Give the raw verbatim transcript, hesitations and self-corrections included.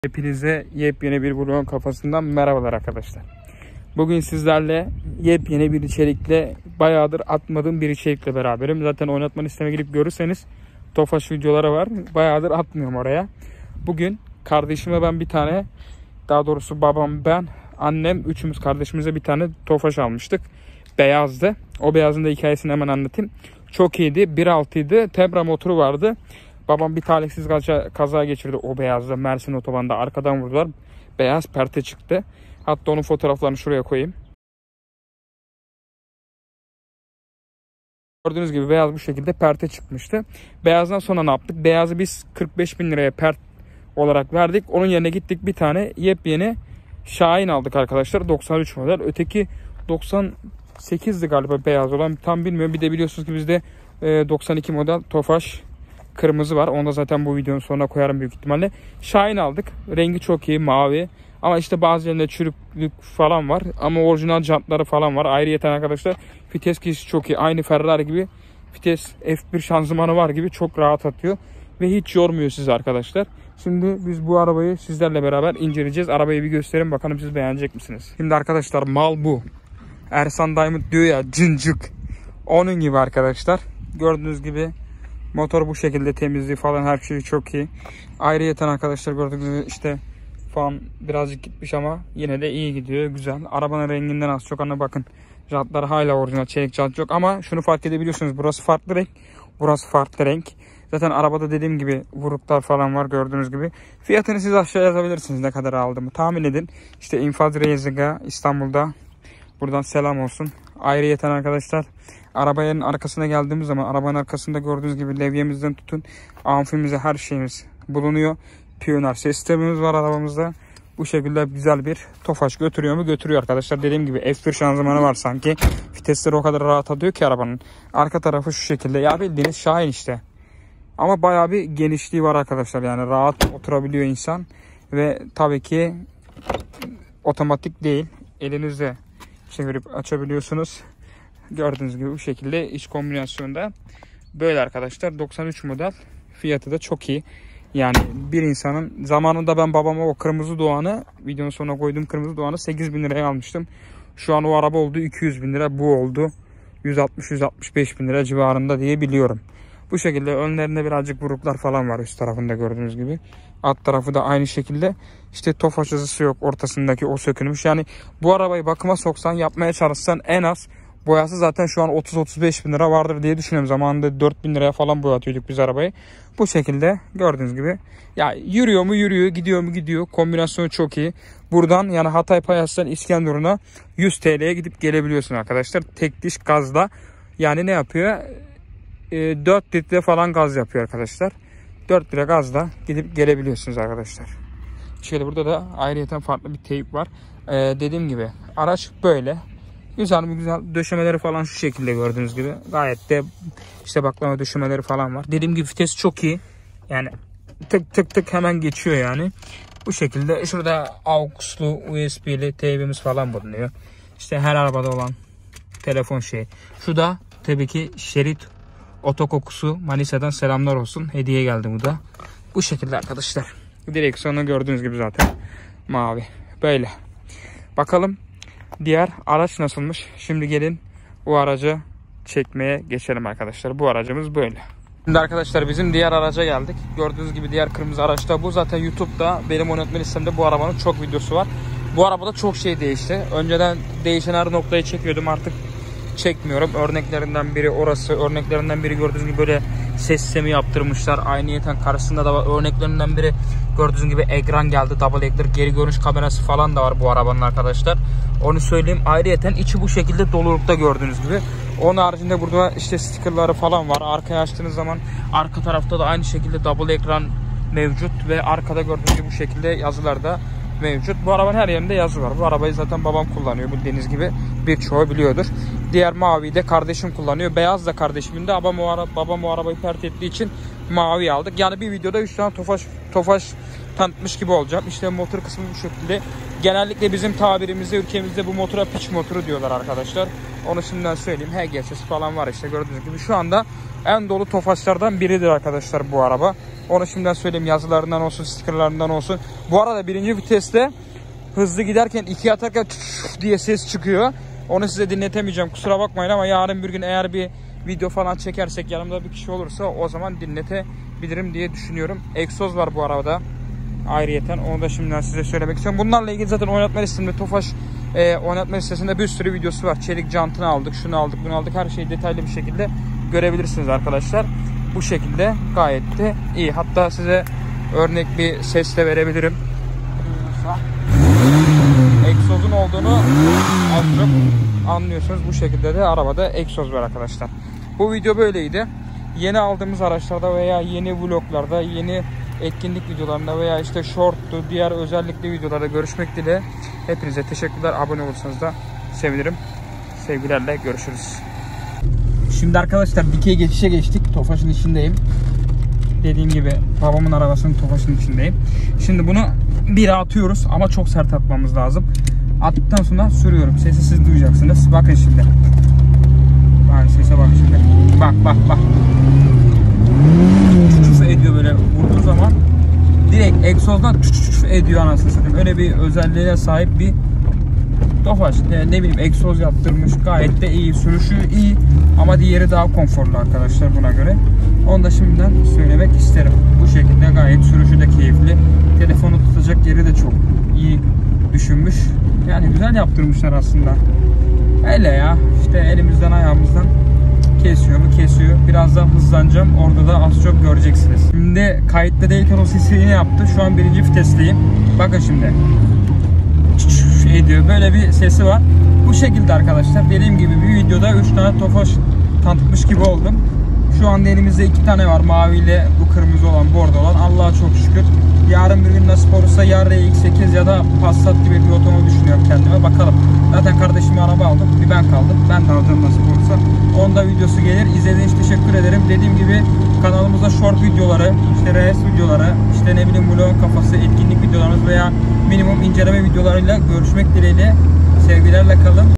Hepinize yepyeni bir vlogun kafasından merhabalar arkadaşlar. Bugün sizlerle yepyeni bir içerikle, bayağıdır atmadığım bir içerikle beraberim. Zaten oynatma listeme girip görürseniz Tofaş videoları var. Bayağıdır atmıyorum oraya. Bugün kardeşime ben bir tane, daha doğrusu babam, ben, annem, üçümüz kardeşimize bir tane Tofaş almıştık. Beyazdı. O beyazın da hikayesini hemen anlatayım. Çok iyiydi. bir altıydı. Tebra motoru vardı. Babam bir talihsiz kaza, kaza geçirdi o beyazda. Mersin otobanda arkadan vurdular. Beyaz perte çıktı. Hatta onun fotoğraflarını şuraya koyayım. Gördüğünüz gibi beyaz bu şekilde perte çıkmıştı. Beyazdan sonra ne yaptık? Beyazı biz kırk beş bin liraya pert olarak verdik. Onun yerine gittik bir tane yepyeni Şahin aldık arkadaşlar. doksan üç model. Öteki doksan sekizdi galiba beyaz olan. Tam bilmiyorum. Bir de biliyorsunuz ki bizde doksan iki model Tofaş kırmızı var. Onu da zaten bu videonun sonuna koyarım büyük ihtimalle. Şahin aldık. Rengi çok iyi. Mavi. Ama işte bazı yerinde çürüklük falan var. Ama orijinal jantları falan var. Ayrıyeten arkadaşlar vites geçişi çok iyi. Aynı Ferrari gibi vites F bir şanzımanı var gibi çok rahat atıyor. Ve hiç yormuyor sizi arkadaşlar. Şimdi biz bu arabayı sizlerle beraber inceleyeceğiz. Arabayı bir göstereyim. Bakalım siz beğenecek misiniz? Şimdi arkadaşlar mal bu. Ersan Diamond diyor ya, cıncık. Onun gibi arkadaşlar. Gördüğünüz gibi motor bu şekilde, temizliği falan her şey çok iyi. Ayrıyeten arkadaşlar gördüğünüz gibi işte fan birazcık gitmiş ama yine de iyi gidiyor, güzel. Arabanın renginden az çok ana bakın. Jantlar hala orijinal, çelik jant yok ama şunu fark edebiliyorsunuz. Burası farklı renk, burası farklı renk. Zaten arabada dediğim gibi vuruklar falan var gördüğünüz gibi. Fiyatını siz aşağıya yazabilirsiniz ne kadar aldığımı. Tahmin edin. İşte İnfaz Reis'e İstanbul'da. Buradan selam olsun. Ayrıyeten arkadaşlar arabanın arkasına geldiğimiz zaman arabanın arkasında gördüğünüz gibi levyemizden tutun amfimize her şeyimiz bulunuyor. Pioneer sistemimiz var arabamızda. Bu şekilde güzel bir Tofaş götürüyor mu? Götürüyor arkadaşlar. Dediğim gibi F bir şanzımanı var sanki. Vitesleri o kadar rahat atıyor ki arabanın. Arka tarafı şu şekilde. Ya bildiğiniz Şahin işte. Ama bayağı bir genişliği var arkadaşlar. Yani rahat oturabiliyor insan. Ve tabii ki otomatik değil. Elinizle çevirip açabiliyorsunuz. Gördüğünüz gibi bu şekilde iç kombinasyonda böyle arkadaşlar. doksan üç model, fiyatı da çok iyi. Yani bir insanın zamanında ben babama o kırmızı Doğan'ı, videonun sonuna koyduğum kırmızı Doğan'ı sekiz bin liraya almıştım. Şu an o araba oldu iki yüz bin lira, bu oldu yüz altmış yüz altmış beş bin lira civarında diye biliyorum. Bu şekilde önlerinde birazcık vuruklar falan var üst tarafında gördüğünüz gibi. Alt tarafı da aynı şekilde. İşte Tofaş yazısı yok, ortasındaki o sökülmüş. Yani bu arabayı bakıma soksan, yapmaya çalışsan en az boyası zaten şu an otuz otuz beş bin lira vardır diye düşünüyorum. Zamanında dört bin liraya falan boyatıyorduk biz arabayı. Bu şekilde gördüğünüz gibi. Ya yürüyor mu yürüyor, gidiyor mu gidiyor. Kombinasyonu çok iyi. Buradan yani Hatay Payas'tan İskenderun'a yüz T L'ye gidip gelebiliyorsun arkadaşlar. Tek diş gazla. Yani ne yapıyor? E, dört litre falan gaz yapıyor arkadaşlar. dört litre gazla gidip gelebiliyorsunuz arkadaşlar. Şöyle burada da ayrıyeten farklı bir teyip var. E, dediğim gibi araç böyle. Güzel mi güzel, döşemeleri falan şu şekilde gördüğünüz gibi. Gayet de işte baklama döşemeleri falan var. Dediğim gibi vites çok iyi. Yani tık tık tık hemen geçiyor yani. Bu şekilde şurada aux'lu U S B'li teybimiz falan bulunuyor. İşte her arabada olan telefon şeyi. Şu da tabii ki şerit otokokusu, Manisa'dan selamlar olsun. Hediye geldi bu da. Bu şekilde arkadaşlar. Direksiyonu gördüğünüz gibi zaten mavi. Böyle. Bakalım diğer araç nasılmış? Şimdi gelin bu aracı çekmeye geçelim arkadaşlar. Bu aracımız böyle. Şimdi arkadaşlar bizim diğer araca geldik. Gördüğünüz gibi diğer kırmızı araçta bu. Zaten YouTube'da benim oynatma listemde bu arabanın çok videosu var. Bu arabada çok şey değişti. Önceden değişen her noktayı çekiyordum. Artık çekmiyorum. Örneklerinden biri orası. Örneklerinden biri gördüğünüz gibi böyle ses sistemi yaptırmışlar. Aynıyeten karşısında da var. Örneklerinden biri gördüğünüz gibi ekran geldi. Double ekler. Geri görüş kamerası falan da var bu arabanın arkadaşlar. Onu söyleyeyim. Ayrıyeten içi bu şekilde dolulukta gördüğünüz gibi. Onun haricinde burada işte stickerları falan var. Arkaya açtığınız zaman arka tarafta da aynı şekilde double ekran mevcut. Ve arkada gördüğünüz gibi bu şekilde yazılar da mevcut. Bu arabanın her yerinde yazı var. Bu arabayı zaten babam kullanıyor. Bildiğiniz gibi birçoğu biliyordur. Diğer maviyi de kardeşim kullanıyor. Beyaz da kardeşimin de. Babam o, ara, babam o arabayı pert ettiği için mavi aldık. Yani bir videoda üç tane Tofaş, Tofaş tanıtmış gibi olacağım. İşte motor kısmı bu şekilde. Genellikle bizim tabirimizde, ülkemizde bu motora piç motoru diyorlar arkadaşlar. Onu şimdiden söyleyeyim. H G S'si falan var işte, gördüğünüz gibi. Şu anda en dolu Tofaşlardan biridir arkadaşlar bu araba. Onu şimdiden söyleyeyim, yazılarından olsun, stikerlerinden olsun. Bu arada birinci viteste hızlı giderken ikiye atarken diye ses çıkıyor. Onu size dinletemeyeceğim, kusura bakmayın, ama yarın bir gün eğer bir video falan çekersek, yanımda bir kişi olursa o zaman dinletebilirim diye düşünüyorum. Egzoz var bu arabada ayrıyeten, onu da şimdiden size söylemek istiyorum. Bunlarla ilgili zaten oynatma listesinde, Tofaş e, oynatma listesinde bir sürü videosu var. Çelik jantını aldık, şunu aldık, bunu aldık, her şeyi detaylı bir şekilde görebilirsiniz arkadaşlar. Bu şekilde gayet de iyi. Hatta size örnek bir ses de verebilirim. Egzozun olduğunu az çok anlıyorsunuz. Bu şekilde de arabada egzoz var arkadaşlar. Bu video böyleydi. Yeni aldığımız araçlarda veya yeni vloglarda, yeni etkinlik videolarında veya işte short'tu, diğer özellikli videolarda görüşmek dileğiyle. Hepinize teşekkürler. Abone olursanız da sevinirim. Sevgilerle görüşürüz. Şimdi arkadaşlar dikey geçişe geçtik. Tofaş'ın içindeyim. Dediğim gibi babamın arabasının Tofaş'ın içindeyim. Şimdi bunu bir atıyoruz ama çok sert atmamız lazım. Attıktan sonra sürüyorum. Sesi siz duyacaksınız. Bakın şimdi. Bakın sese bak şimdi. Bak bak bak. Çuf ediyor böyle vurduğu zaman. Direkt egzozdan çuf ediyor anasını satayım. Öyle bir özelliğine sahip bir Tofaş. Yani ne bileyim, egzoz yaptırmış. Gayet de iyi. Sürüşü iyi. Ama diğeri daha konforlu arkadaşlar buna göre. Onu da şimdiden söylemek isterim. Bu şekilde gayet sürüşü de keyifli. Telefonu tutacak yeri de çok iyi düşünmüş. Yani güzel yaptırmışlar aslında. Öyle ya. İşte elimizden ayağımızdan kesiyor mu kesiyor. Birazdan hızlanacağım. Orada da az çok göreceksiniz. Şimdi kayıtta değilken o sesi yine yaptı. Şu an birinci vitesteyim. Bakın şimdi. Ediyor. Böyle bir sesi var. Bu şekilde arkadaşlar. Dediğim gibi bir videoda üç tane Tofaş tanıtmış gibi oldum. Şu anda elimizde iki tane var. Mavi ile bu kırmızı olan, bordo olan. Allah'a çok şükür. Yarın bir gün nasip olursa ya R X sekiz ya da Passat gibi bir otomobil düşünüyorum kendime. Bakalım. Zaten kardeşime araba aldım. Bir ben kaldım. Ben de alacağım nasip olursa. Onda videosu gelir. İzlediğiniz için teşekkür ederim. Dediğim gibi kanalımızda short videoları, işte R S videoları, işte ne bileyim vlogun kafası, etkinlik videolarımız veya minimum inceleme videolarıyla görüşmek dileğiyle. Sevgilerle kalın.